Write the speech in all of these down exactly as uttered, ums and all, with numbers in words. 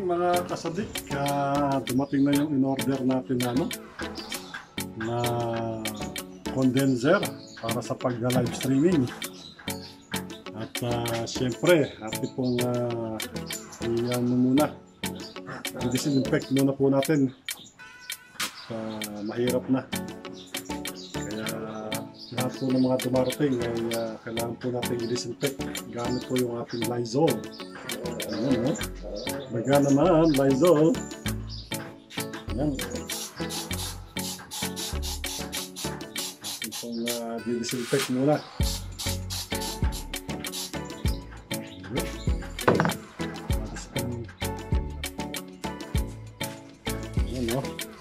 mga kasadik, uh, dumating na yung in-order natin na, ano, na condenser para sa pag-live streaming. At uh, siyempre, ating pong uh, iyan muna, i-disinfect muna po natin. At uh, mahirap na. Kaya lahat po ng mga dumarating ay uh, kailangan po natin i-disinfect gamit po yung ating Lysol. Ayan, no? Baga naman, Lysol. Ayan. Itong uh, di-disinfect muna. Ayan, no?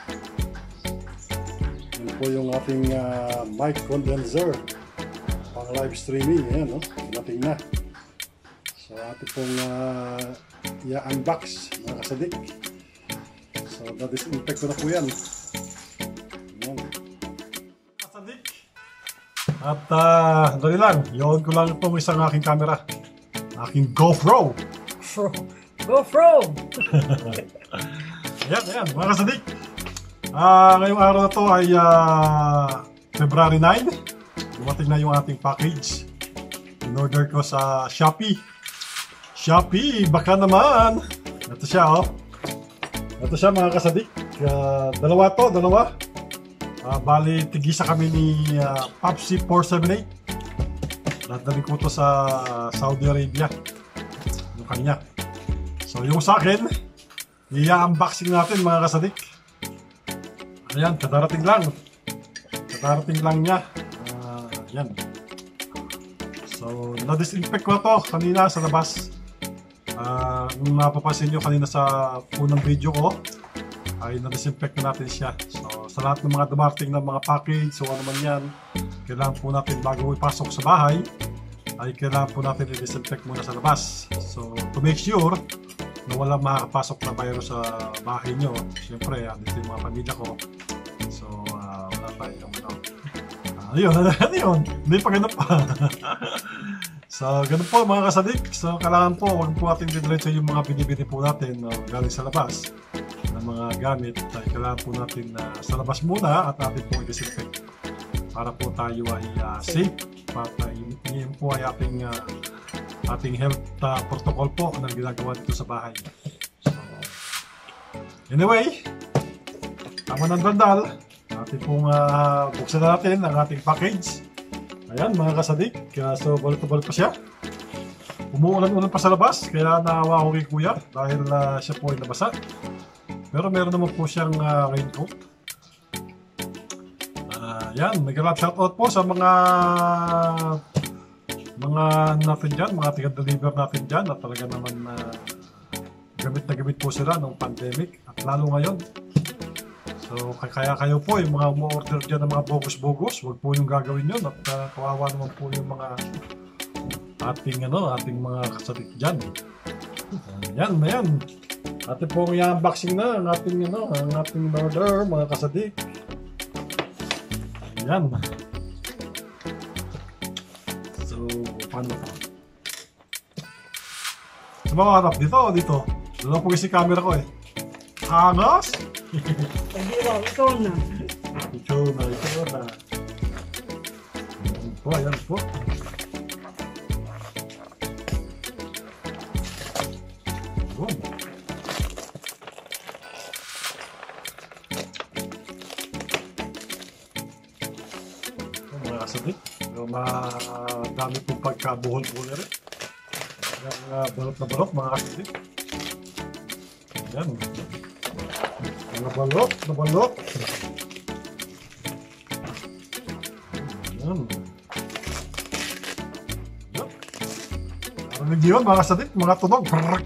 Ayan po yung ating uh, mic condenser pang live streaming. Ayan, no? Dating na. So ating pong uh, i-unbox mga kasadik. So na-disinfect ko na po yan. Ayan. Kasadik. At uh, dali lang, yun ko lang itong isang aking camera. Aking GoPro. GoPro! Ayan, ayan mga kasadik. Uh, ngayong araw na to ay uh, February nine. Dumating na yung ating package. In-order ko sa Shopee. Shopee, baka naman. Ito siya, oh. Ito siya mga kasadik. Uh, dalawa to, dalawa. Uh, bali, tigisa kami ni uh, Popsi four seven eight. Dadali ko to sa Saudi Arabia. Yung kanya. So, yung sa akin, i-unboxing natin mga kasadik. Ayan, kadarating lang. Kadarating lang niya. Uh, yan. So, na-disinfect ko to kanina sa labas. Uh, kung napapansin nyo kanina sa unang video ko, ay na-disinfect na natin siya. So, sa lahat ng mga dumarating ng mga package, so ano man yan, kailangan po natin bago ipasok sa bahay, ay kailangan po natin i-disinfect muna sa labas. So, to make sure na walang makakapasok na virus sa bahay nyo. Siyempre, andito yung mga pamilya ko. So, uh, wala tayong ano. Uh, ayun, ano yun? Hindi pa ganun pa. So, ganun po mga kasadik. So, kailangan po, huwag po natin didiretso yung mga binibili po natin uh, galing sa labas ng mga gamit. Ay, kailangan po natin uh, sa labas muna at natin po i-disinfect para po tayo ay uh, safe. Para yun po ay ating, uh, ating health uh, protocol po na ginagawa dito sa bahay. So, anyway, tama ng dandal. Ating pong uh, buksan na natin ang ating package. Ayan mga kasadik, uh, so balot na balot pa siya. Umuulan-ulan pa sa labas, kaya naawa ko kay kuya dahil uh, siya po ay nabasa. Pero meron naman po siyang uh, raincoat. Uh, yan, nag-love shoutout po sa mga mga natin dyan, mga tiga-deliver natin dyan at talaga naman uh, gamit na gamit po sila ng pandemic at lalo ngayon. So, kaya kayo po, yung mga umu-order dyan ng mga bogus-bogus, huwag po yung gagawin yun at uh, kawawa naman po yung mga ating, ano, ating mga kasadik dyan. Uh, yan, na yan. Ating pong i-unboxing na ang ating, ano, ang ating order, mga kasadik. Yan. So, paano pa? Sa mga harap, dito o dito? Doon po kasi camera ko eh. Hangos? Hindi ba, ikaw na. Ikaw na, ikaw na. Ayan po, ayan po. Boom. Ito mga kasadik. Madami pong pagkabuhol-buhol na rin. Ayan, uh, balot na balot mga kasadik. Ayan. Nabalot, nabalot. Ayan. Ayan. Narinig yun mga kasadik, mga tunog. Ayan,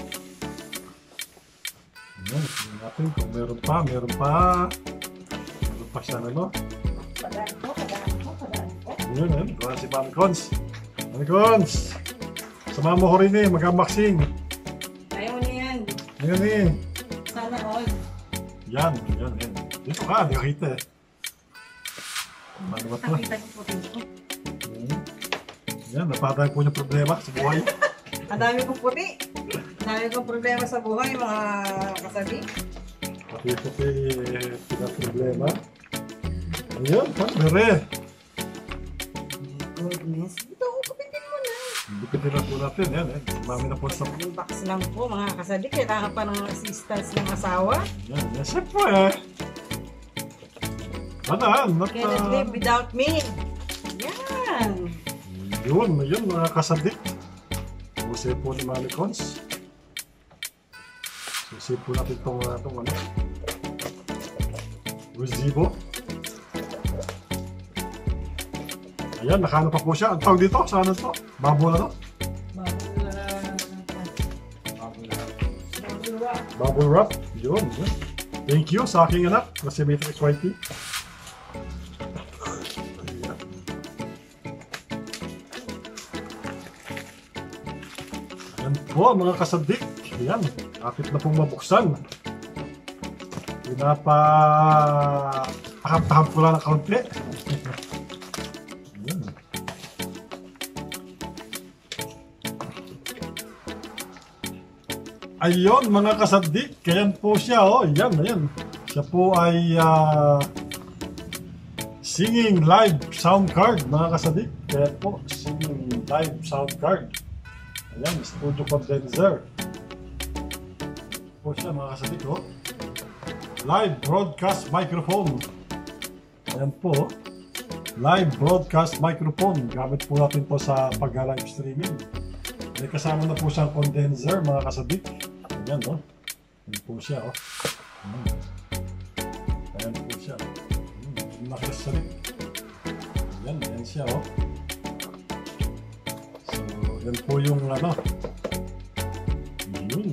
tingnan natin kung meron pa, meron pa. Meron pa siya ano. Padaan ko, padaan ko, padaan ko. Ayan, ayan. Doon si Mami Cons. Mami Cons! Sama mo ko rin eh, mag-unboxing. Ayaw na yan. Ayan eh. Sana all. Yan, yan, yan. Dito ka, di ka kita eh. Ano ba ito? Nakita niyo po dito. Yan, napatay po yung problema sa buhay. Ang dami kong puti. Sabi ko problema sa buhay, mga kasabi. Pati-pati pinaproblema. Ayun, pagdere. Goodness. Ito, kupitin mo na. Bipitin na po natin. Yan eh. Mami na po sa... Box lang po, mga kasabi. Kailangan pa ng assistance ng asawa. Yan, yan. Siyempre. Ano, not... Cannot Uh, live without me. Yan. yun, yun mga kasadik. Susi po ni Mami Cons. Susi po natin itong uh, itong ano. Resibo. Ayan, nakano pa po siya. Ang tawag dito, sa ano to? Bubble ano? Bubble wrap. Yun, yun. Thank you sa aking anak na si Matrix Y T. Ayan. Ayan po mga kasadik. Ayan, kapit na pong mabuksan. Pinapa... Tahap-tahap ko lang ng kaunti. Ayan. Ayun mga kasadik, kayan po siya, oh, yan, ayan. Siya po ay uh, singing live sound card mga kasadik. Kaya po, singing live sound card. Ayan, studio condenser. Po siya mga kasadik, oh. Live broadcast microphone. Ayan po, live broadcast microphone. Gamit po natin po sa pag-live streaming. May kasama na po siyang condenser mga kasadik. Ayan, no? Ayan po siya, oh. Ayan, ayan po siya. Ayan, nakasarik. Ayan, ayan siya, oh. So, yan po yung, ano. Yun.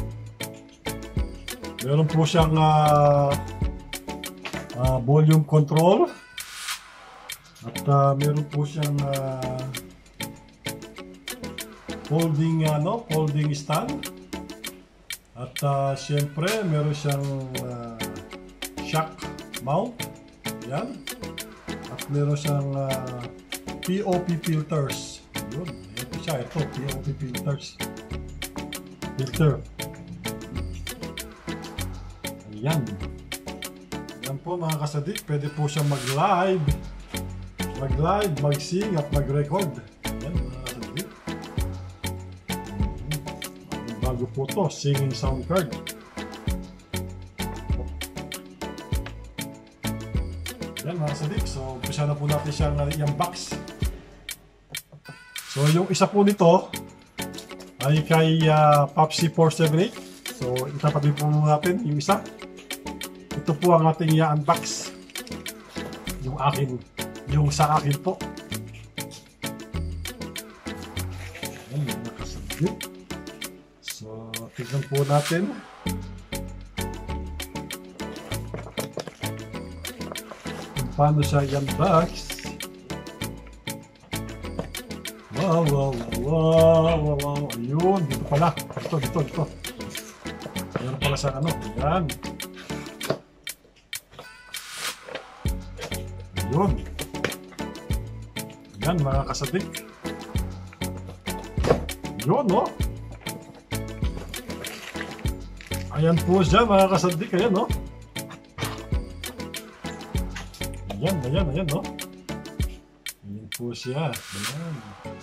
Meron po siyang uh, uh, volume control. At uh, meron po siyang uh, folding, ano, folding stand. At uh, siyempre, meron siyang uh, shock mount. Yan. At meron siyang uh, P O P filters. Yun. Ito siya. Ito. P O P filters. Filter. Ayan. Ayan po mga kasadik. Pwede po siyang mag-live. Mag-live, mag-sing at mag-record. Ayan mga kasadik. Bago po to, singing sound card. Yan mga sadik, so umpisa na po natin siyang yung box. So yung isa po nito ay kay uh, Popsi four seventy-eight. So itapat din po natin yung isa. Ito po ang ating i-unbox. Yung akin, yung sa akin po. Yan mga kasadik. So, tignan po natin. Kung paano siya i-unbox. Wow, wow, wow, wow, wow. Ayun, dito pala. Dito, dito, dito. Meron pala sa ano. Ayan. Ayun. Ayan, mga kasadik. Ayun, no? Ayan po siya mga kasadik, ayan no. Ayan, ayan, ayan no. Ayan po siya, ayan.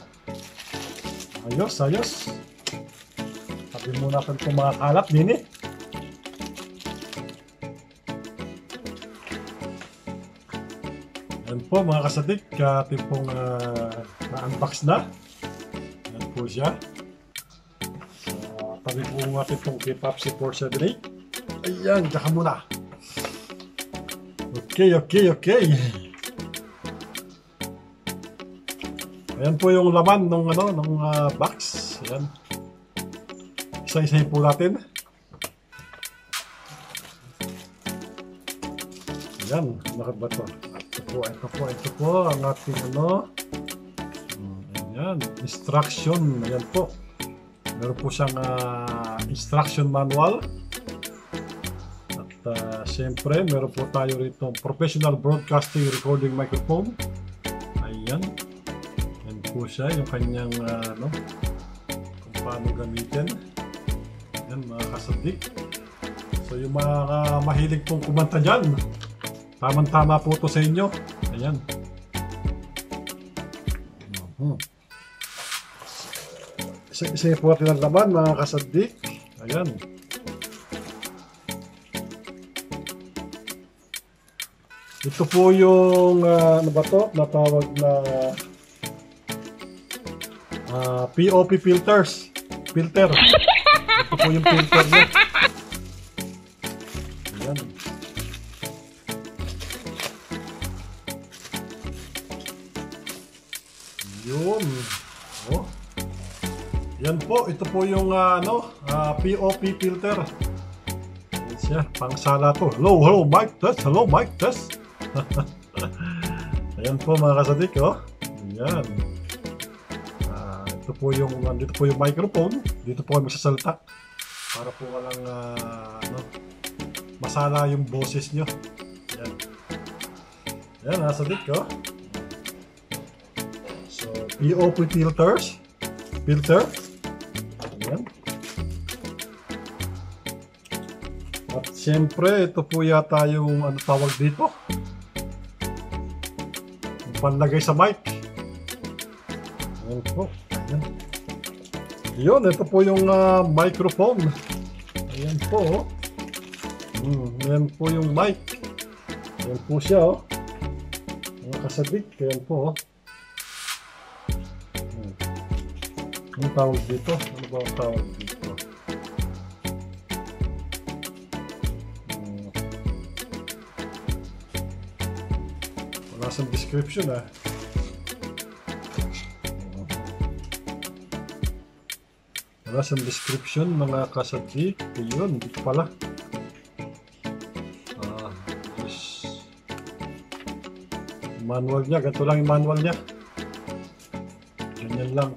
Ayos, ayos. Sabi muna natin itong mga kalat din eh. Ayan po mga kasadik, ating pong uh, na-unbox na. Ayan po siya. Tabi po natin itong kay Popsi four seventy-eight. Ayan, dyan muna. Okay, okay, okay. Ayan po yung laman ng ano, ng uh, box. Ayan. Isa-isahin po natin. Ayan, nakit ba ito? Ito po, ito po, ito po ang ating ano. Ayan, instruction. Ayan po. Meron po siyang uh, instruction manual. At uh, siyempre, meron po tayo rito professional broadcasting recording microphone. Ayan. Ayan po siya, yung kanyang uh, no, kung paano gamitin. Yan mga kasadik. So yung mga uh, mahilig pong kumanta dyan, tamang-tama po to sa inyo. Ayan. Hmm. Isa-isa po natin ang laman mga kasadik. Ayan. Ito po yung uh, ano ba to? Natawag na uh, P O P filters. Filter. Ito po yung filter niya. Ayan. Yun. Oh. Yan po. Ito po yung uh, ano, uh, P O P filter. Yan siya. Pangsala to. Hello, hello, mic test. Hello, mic test. Ayan po mga kasadik, oh. Ayan. Uh, ito po yung, dito po yung microphone. Dito po kami magsasalita. Para po walang, uh, ano, masala yung boses nyo. Ayan. Ayan, mga kasadik, oh. So, P O P filters. Filter. Ayan. At siyempre, ito po yata yung, ano tawag dito? Panlagay sa mic. Ayan po. Ayan. Yun, ito po yung uh, microphone. Ayan po. Hmm, ayan po yung mic. Ayan po siya, oh. Ayan kasadik. Ayan po, oh. Hmm. Anong tawag dito? Ano ba ang tawag dito? Sa description ah. Wala sa description mga kasadik. Yun, dito pala. Ah, yes. Manual niya, ganito lang yung manual niya. Ganyan lang.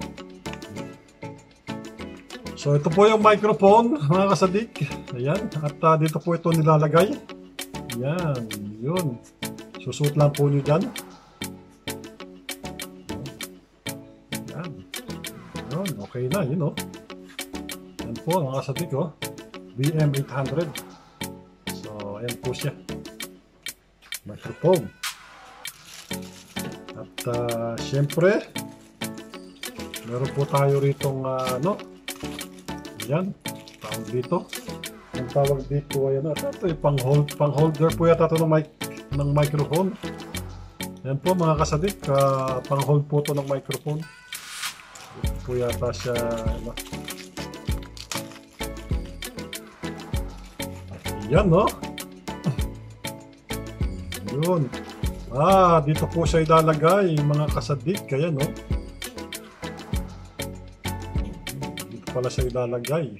So ito po yung microphone mga kasadik. Ayan, at uh, dito po ito nilalagay. Ayan, yun. Susuot lang po nyo dyan. Yan. Yan. Okay na. Yun, oh. Yan po ang kasadik, oh. B M eight hundred. So, ayan po siya. Microphone. At, uh, syempre, meron po tayo ritong, uh, ano, yan. Tawag dito. Ang tawag dito, ayan, at ito, pang, hold, pang holder po yata ito ng mic. Ng microphone. Yan po mga kasadik, uh, pang-hold po ito ng microphone. Ito po yata siya, ano. Yan, no? Yun. Ah, dito po siya ilalagay mga kasadik, kaya no? Dito pala siya ilalagay.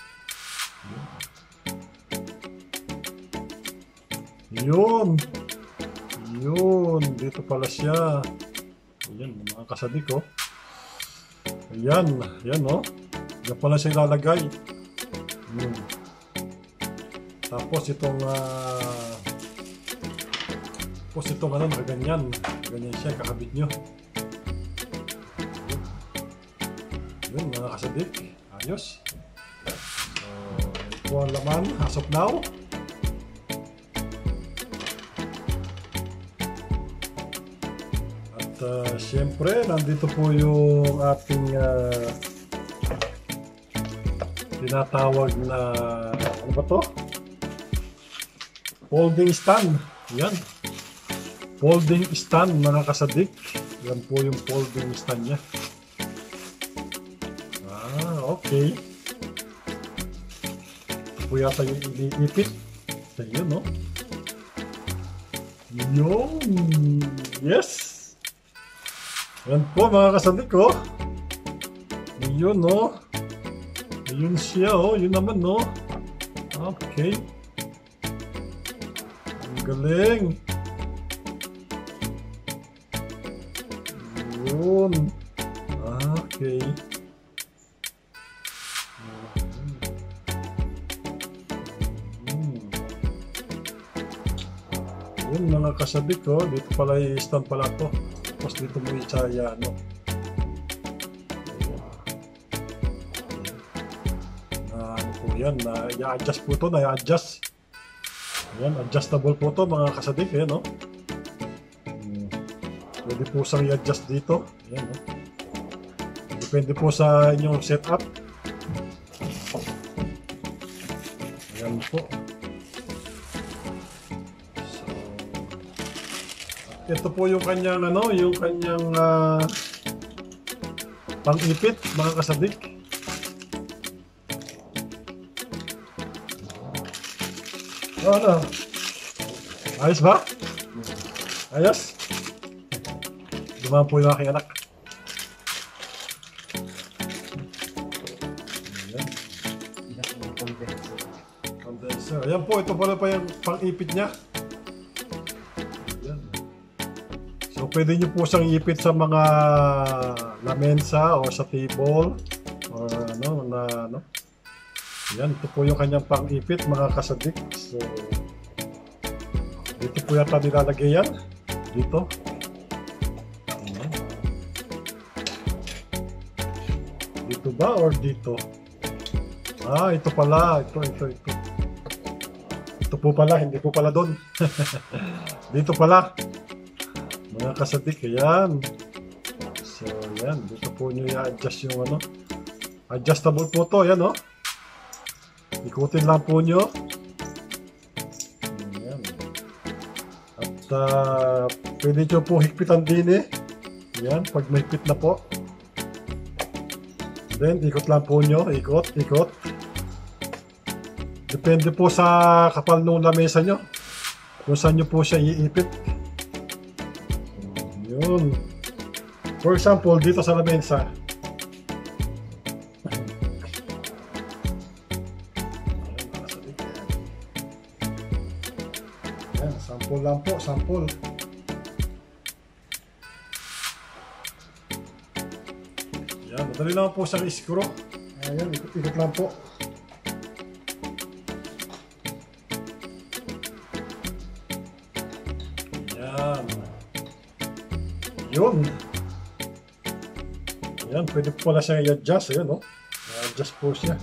Yun. Yun. Dito pala siya. Ayan, mga kasadik, oh. Ayan. Ayan, oh. Diyan pala siya ilalagay. Yun. Tapos itong uh, tapos itong ano, nakaganyan. Ganyan siya, kakabit nyo. Yun. Yun, mga kasadik. Ayos. So, ito ang laman as of now. Uh, Siyempre, nandito po yung ating uh, tinatawag na ano ba to? Folding stand. Yan. Folding stand mga kasadik. Yan po yung folding stand niya. Ah, okay. Ito po yata yung iniipit. Ayun, no? Yun. Yes. Yan po mga kasadik, oh. Ayun, oh. Ayun siya, oh. Yun naman, oh. Okay. Ang galing. Yun. Okay. Yun mga kasadik, oh. Dito pala i-stand pala to. Tapos dito mo i-chaya, no? Na ano po Ayan, na i-adjust po ito, na-adjust. Ayan, adjustable po ito mga kasadik. Ayan, no? Hmm. Pwede po siyang i-adjust dito. Ayan, no? Depende po sa inyong setup. Ayan po. So, ito po yung kanyang ano, yung kanyang uh, pang-ipit mga kasadik. Oh, ano? Ayos ba? Ayos? Dumaan po yung aking anak. Ayan. Condenser. Ayan po, ito pala pa yung pang-ipit niya. Ayan. So, pwede nyo po siyang ipit sa mga lamesa o sa table or ano, na ano. Yan, ito po yung kanyang pang-ipit mga kasadik. So, dito po yata nilalagay yan. Dito. Ayan. Dito ba or dito? Ah, ito pala. Ito, ito, ito. Ito po pala, hindi po pala doon. Dito pala. Mga kasadik, ayan. So, yan. Dito po nyo i-adjust yung ano. Adjustable po to, yan o. Oh. Ikutin lang po nyo. Ayan. At uh, pwede nyo po higpitan din eh. Ayan, pag may higpit na po. Then, ikot lang po nyo. Ikot, ikot. Depende po sa kapal ng lamesa nyo. Kung saan nyo po siya iipit. Yun. For example, dito sa lamesa. Sample lang po, sample. Yan, madali lang po sa screw. Ayan, ikot-ikot lang po. Yan. Yun. Ayan, pwede po pala siyang i-adjust. Ayan, no? I-adjust po siya.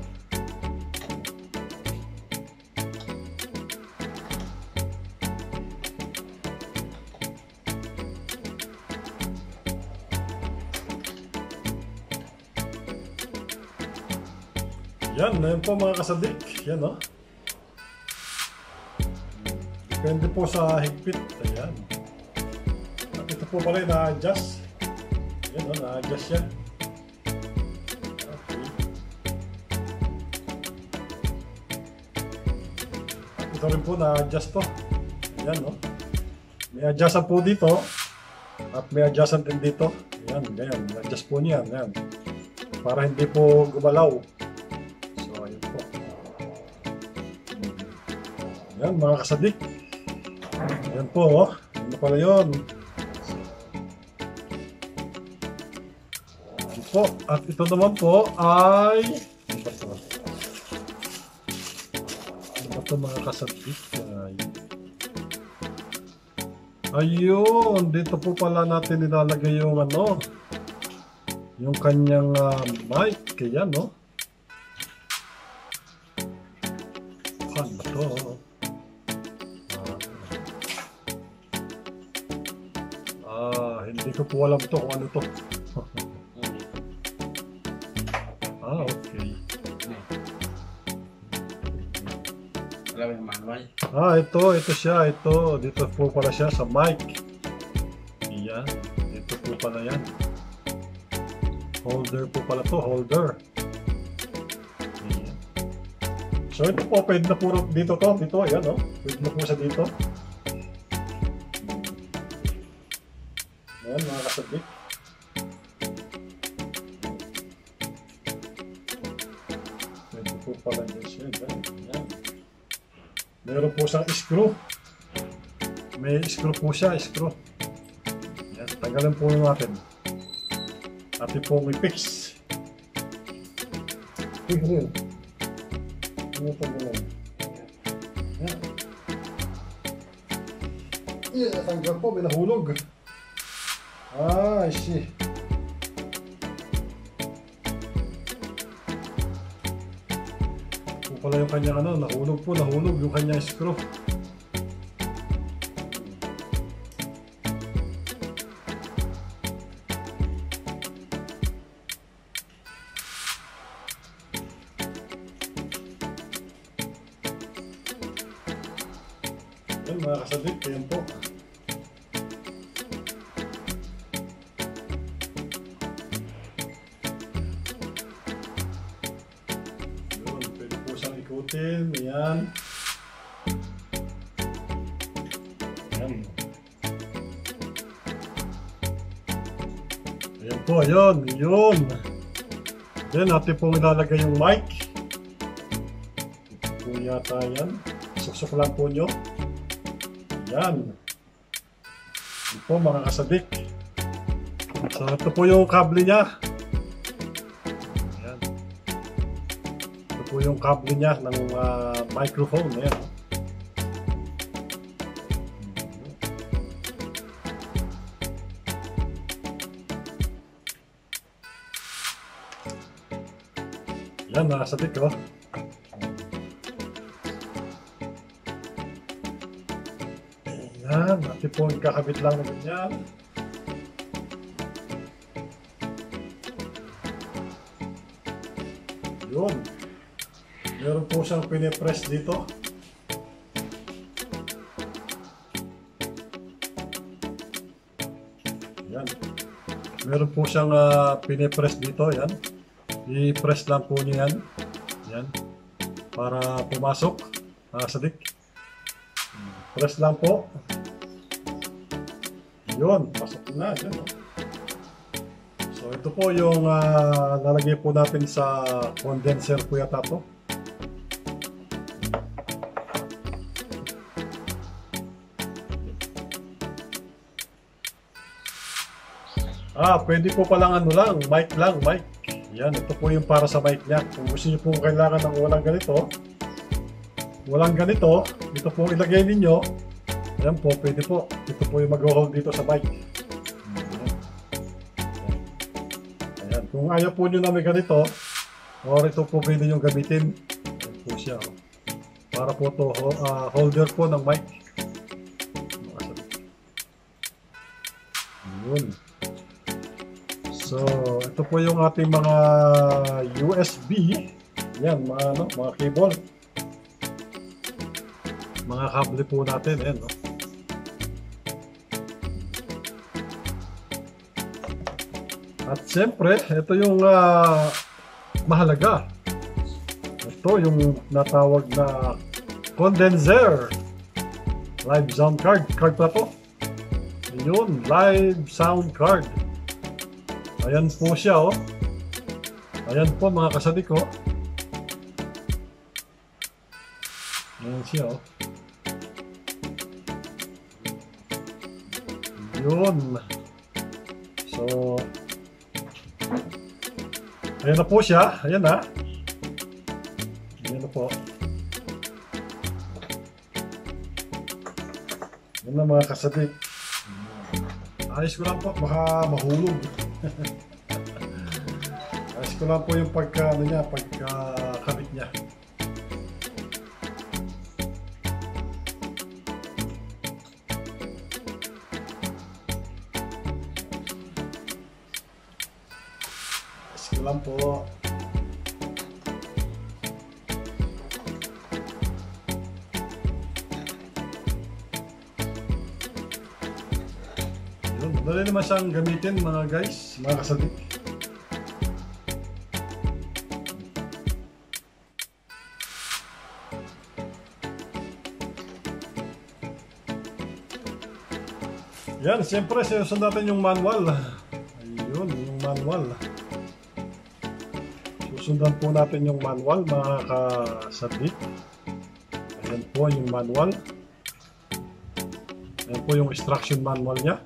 Yan, yan po mga kasadik. Yan, no? Depende po sa higpit. Ayan. At ito po pala yung na-adjust. Yan, no? Na-adjust yan. Okay. At ito rin po na-adjust to. Ayan, no? May adjustan po dito. At may adjustan din dito. Ayan, ganyan. Na-adjust po niyan. Ayan. Para hindi po gumalaw. Yan mga kasadik. Yan po, oh. Ano pala yun? Yan po. At ito naman po ay ano ba ito? Ano ba ito mga kasadik? Ay. Ayun, dito po pala natin nilalagay yung ano, yung kanyang uh, mic. Kaya no? Ano ba ito? Hindi ko po alam to kung ano to. Ah, okay. Alam yung manual? Ah, ito, ito siya, ito. Dito po pala siya sa mic. Iyan. Dito po pala yan. Holder po pala to, holder. Iyan. So ito po, pwede na po dito to, dito, ayan o. Oh. Pwede na po siya dito. Ayan mga kasadik. Pwede po pala dyan siya. Ayan. Meron po siyang screw. May screw po siya, screw. Ayan, tanggalin po natin. Atin po i-fix. Uy, ano yun? Ano ito gano'n? Ayan. Ayan, natanggal po, may nahulog. Ah, I see. pala yung kanyang ano, nahulog po, nahulog yung kanyang screw. Yan mga kasadik, yan po. Yun, pwede po siyang ikutin, yan. Yan. Ayan po, yun, yun. Then, natin pong ilalagay yung mic. Ito po yata yan. Suksok lang po nyo. Yan. Ito po mga kasadik. So ito po yung kable niya. Yan. Ito po yung kable niya ng uh, microphone. Ayan. Yan mga kasadik, oh. Yan, natin po ikakabit lang na ganyan. Yun. Meron po siyang pinipress dito. Yan. Meron po siyang uh, pinipress dito. Yan. I-press lang po niyo yan. Yan. Para pumasok. Uh, sadik. Press lang po. Yun, pasok na. Yan, oh. So ito po yung uh, lalagay po natin sa condenser po yata to. Ah, pwede po palang ano lang, mic lang, mic. Yan, ito po yung para sa mic niya. Kung gusto niyo po kailangan ng walang ganito, walang ganito, ito po ilagay ninyo. Ayan po, pwede po. Ito po yung mag-hold dito sa mic. Ayan. Ayan. Kung ayaw po nyo na may ganito, or ito po pwede nyo gamitin. Ayan po siya. Oh. Para po to uh, holder po ng mic. Yun. So, ito po yung ating mga U S B. Ayan, mga, ano, mga cable. Mga kable po natin. Ayan, no? At siyempre, ito yung uh, mahalaga. Ito yung natawag na condenser. Live sound card. Card pa to. Yun, live sound card. Ayan po siya, oh. Ayan po mga kasadik, oh. Ayan siya, oh. Yun. So, ayan na po siya. Ayan na. Ayan na po. Ayan na mga kasadik. Ayos ko lang po. Baka mahulog. Ayos ko lang po yung pagka, ano niya, pagka kabit niya. Ayos ko lang po. Yun, madali naman siyang gamitin mga guys, mga kasadik. Yan, siyempre sinusunod natin yung manual. Ayun, yung manual. Susundan po natin yung manual mga kasadik. Ayan po yung manual. Ayan po yung instruction manual niya.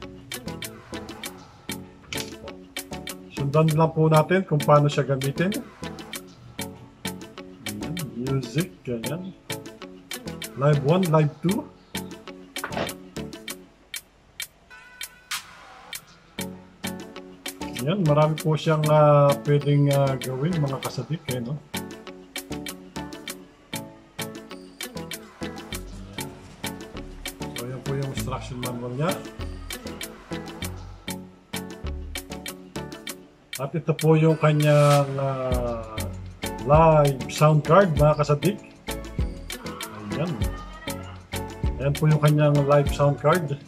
Sundan lang po natin kung paano siya gamitin. Ayan, music, ganyan. Live one, live two. Ayan, marami po siyang uh, pwedeng uh, gawin mga kasadik, eh, no? instruction manual niya. At ito po yung kanyang uh, live sound card, mga kasadik. Ayan. Ayan po yung kanyang live sound card.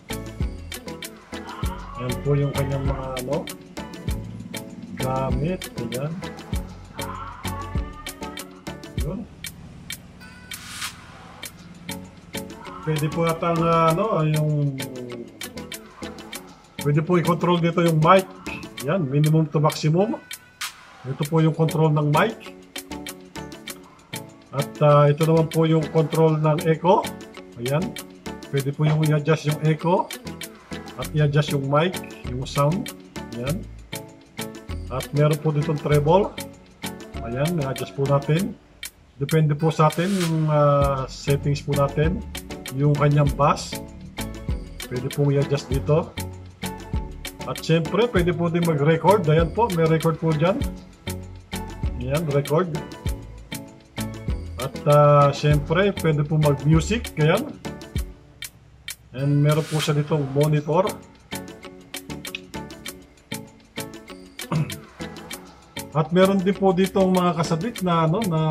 Ayan po yung kanyang mga ano, gamit. Ayan. Ayan. Pwede po yata ang uh, ano, yung pwede po i-control dito yung mic. Yan, minimum to maximum. Ito po yung control ng mic. At uh, ito naman po yung control ng echo. Ayan. Pwede po yung i-adjust yung echo. At i-adjust yung mic, yung sound. Ayan. At meron po ditong treble. Ayan, i-adjust po natin. Depende po sa atin yung uh, settings po natin. Yung kanyang bass. Pwede po i-adjust dito. At syempre, pwede po din mag-record. Ayan po, may record po dyan. Ayan, record. At uh, syempre, pwede po mag-music. Ayan. And meron po siya ditong monitor. At meron din po ditong mga kasadik na ano, na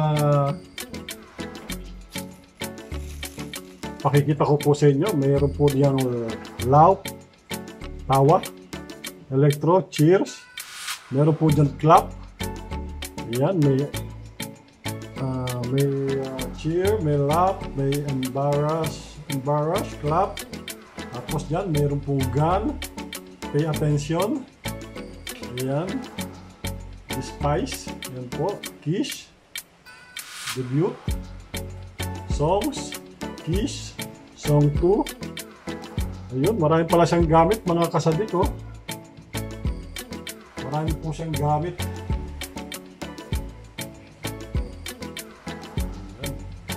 pakikita ko po sa inyo. Meron po diyang loud, tawa, electro, cheers. Meron po dyan clap. Ayan, may uh, may uh, cheer, may laugh, may embarrass, embarrass, clap. Tapos dyan, meron po gun, pay attention. Ayan, despise. Ayan po, kiss, debut, songs, kiss, song two. Ayun, marami pala siyang gamit, mga kasadik, oh. Marami po siyang gamit. Ayan.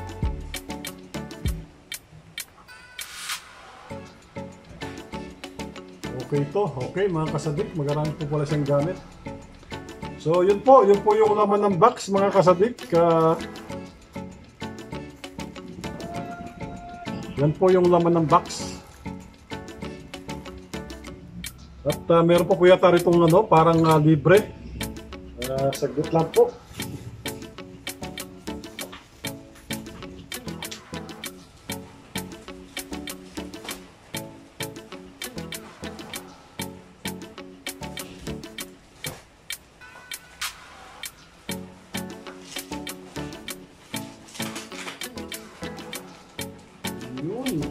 Okay to. Okay, mga kasadik, marami po pala siyang gamit. So, yun po. Yun po yung laman ng box, mga kasadik. Uh, yan po yung laman ng box. At uh, meron pa po yata ritong ano, parang uh, libre. Uh, saglit lang po. Yun.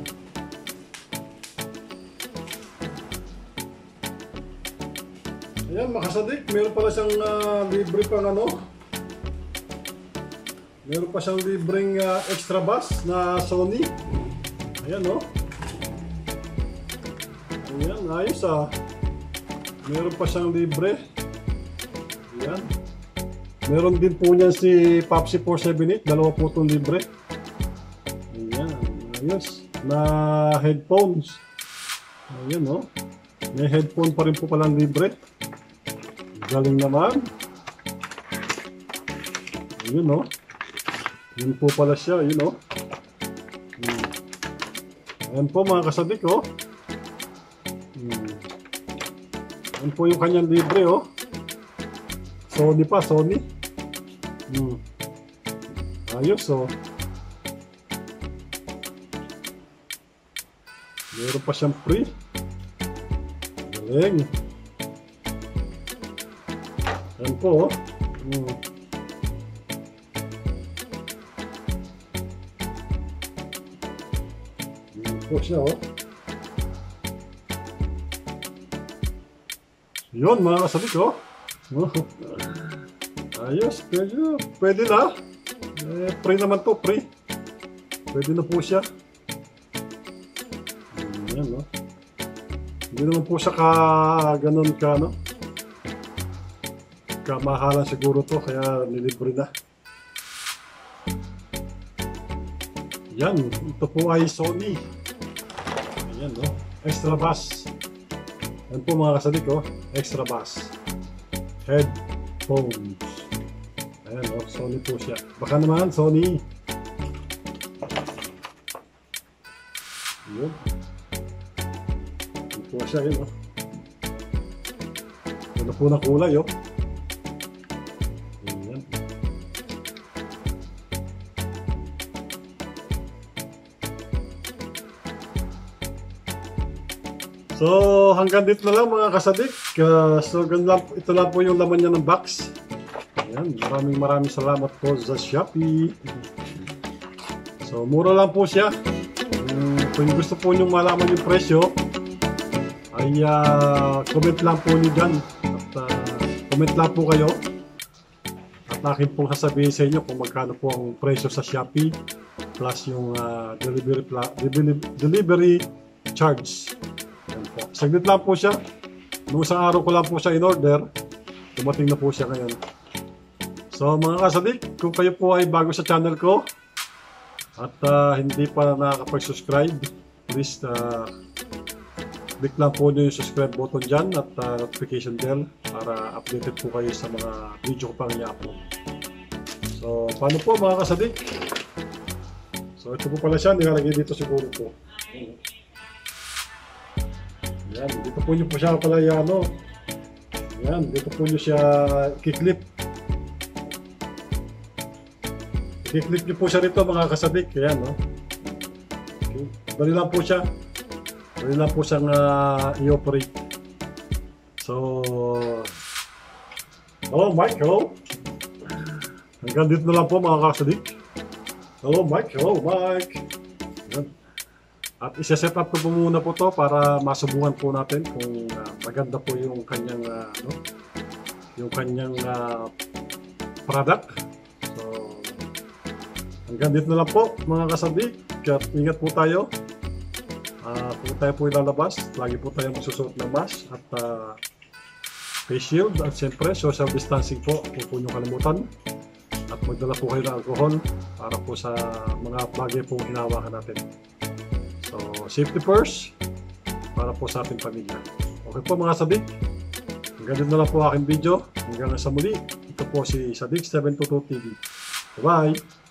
Ayan, makasadik, meron pala siyang uh, libre pang ano. Meron pa siyang libreng uh, extra bass na Sony. Ayan, no. Ayan, ayos ah. Meron pa siyang libre. Ayan. Meron din po niyan si Popsi four seventy-eight, dalawa po itong libre. Ayan, ayos. Na headphones. Ayan, no. May headphone pa rin po palang libre. Galing naman. Yun, no. Yun po pala siya. Yun, no. Hmm. Ayan po, mga kasadik, oh. Hmm. Ayan po yung kanyang libre, oh. Sony pa, Sony. Hmm. Ayos, oh. Meron pa siyang free. Galing. Ayan po, oh. Hmm. Ayan po siya, oh. Yun, mga kasabik, oh. Ayos, pwede, pwede na. Eh, free naman to, free. Pwede na po siya. Ayan, oh. Hindi naman po siya ka, ganun ka, no? Kamahalan siguro to, kaya nilibre na. Yan, ito po ay Sony. Ayan, no? Extra bass. Yan po, mga kasadik, oh. Extra bass. Headphones. Ayan, no? Sony po siya. Baka naman, Sony. Yun. po siya yun, oh. Ano po na kulay, oh. Ayan. So, hanggang dito na lang mga kasadik. Uh, so, ganun lang, ito lang po yung laman niya ng box. Ayan, maraming maraming salamat po sa Shopee. So, mura lang po siya. Um, kung gusto po nyo malaman yung presyo, ay uh, comment lang po nyo dyan. At uh, comment lang po kayo. At akin pong sasabihin sa inyo kung magkano po ang presyo sa Shopee plus yung uh, delivery, delivery, delivery charge. Ayan po. Saglit lang po siya. Noong isang araw ko lang po siya in order. Dumating na po siya ngayon. So mga kasadik, kung kayo po ay bago sa channel ko at uh, hindi pa nakakapag-subscribe, please uh, click lang po nyo yung subscribe button dyan at uh, notification bell para updated po kayo sa mga video ko pang i-upload. So paano po mga kasadik? So ito po pala siya, nilalagay dito siguro po. Yan, dito po nyo po siya pala yung ano. Yan, dito po nyo siya kiklip. I-clip nyo po siya rito mga kasadik. Ayan, no? Okay. Dali lang po siya. Dali lang po siyang uh, i-operate. So, hello Mike, hello. Hanggang dito na lang po mga kasadik. Hello Mike, hello Mike. Ayan. At isa-set up ko po muna po to para masubukan po natin kung uh, maganda po yung kanyang uh, no? yung kanyang uh, product. Hanggang dito na lang po mga kasadik. Ingat po tayo. Uh, kung tayo po ilalabas, lagi po tayo magsusuot ng mask at uh, face shield. At siyempre, social distancing po. Huwag po nyo kalimutan. At magdala po kayo ng alcohol para po sa mga bagay po hinahawakan natin. So, safety first para po sa ating pamilya. Okay po mga kasadik. Hanggang dito na lang po aking video. Hanggang sa muli. Ito po si Sadik seven two two T V. Bye!